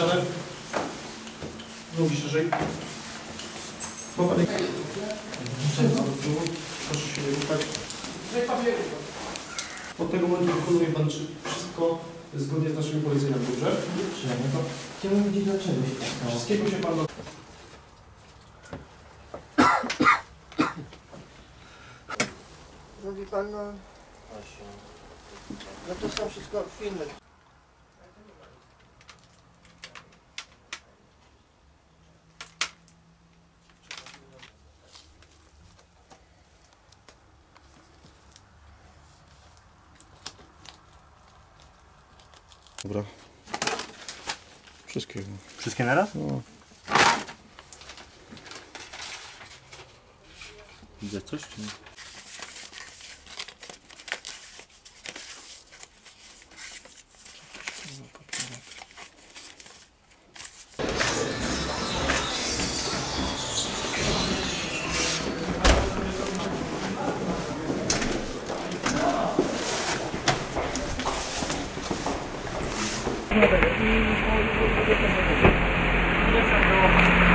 Nogi szerzej. Popadek. Proszę się nie ruszać. Od tego momentu wykonuje Pan wszystko zgodnie z naszymi poleceniami, dobrze? Chciałbym wiedzieć, dlaczego się tak stało. Wszystkiego się Pan... Mówi Pan, no to są wszystko filmy. Dobra. Wszystkiego. Wszystkie naraz? No. Widzę coś czy nie? Nie